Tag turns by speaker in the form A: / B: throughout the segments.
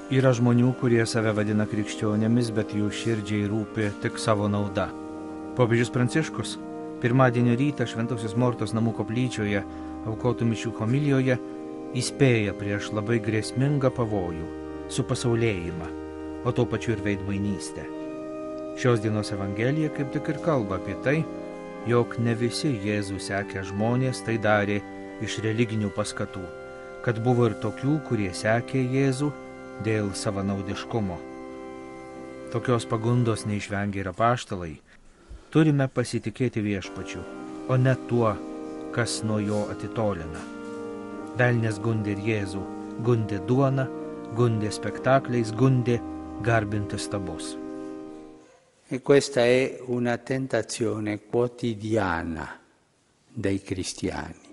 A: Yra žmonių, kurie save vadina krikščionėmis, bet jų širdžiai rūpi tik savo nauda. Popiežius Pranciškus pirmadienio rytą Šventosios Mortos namų koplyčioje aukotų mišių homilijoje įspėja prieš labai grėsmingą pavojų – supasaulėjimą, o tuo pačiu ir veidmainystę. Šios dienos Evangelija kaip tik ir kalba apie tai, jog ne visi Jėzų sekę žmonės tai darė iš religinių paskatų, kad buvo ir tokių, kurie sekė Jėzų dėl savanaudiškumo. Tokios pagundos neišvengė ir apaštalai. Turime pasitikėti Viešpačiu, o ne tuo, kas nuo jo atitolina. Velnės gundė ir Jėzų, gundė duona, gundė spektakliais, gundė garbinti stabus.
B: E questa è una tentazione quotidiana dei cristiani,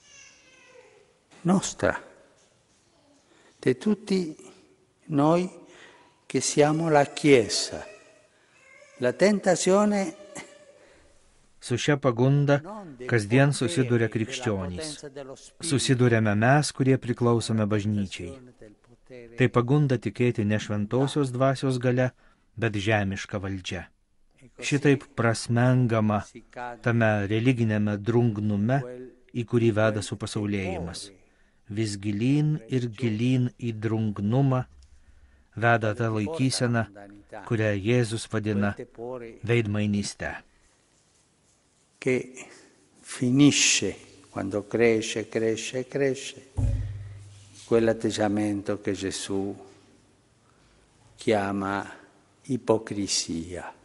B: nostra, di tutti noi che siamo la Chiesa. La tentazione
A: Su šia pagunda kasdien susiduria krikščionys. Susiduriame mes, kurie priklausome bažnyčiai. Tai pagunda tikėti ne šventosios dvasios galia, bet žemiška valdžia. Šitaip prasmengama tame religinėme drungnume, į kurį veda supasaulėjimas. Vis gilyn ir gilyn į drungnumą veda ta laikysena, kurią Jėzus vadina veidmainyste.
B: Che finisce quando cresce quell'atteggiamento che Gesù chiama ipocrisia.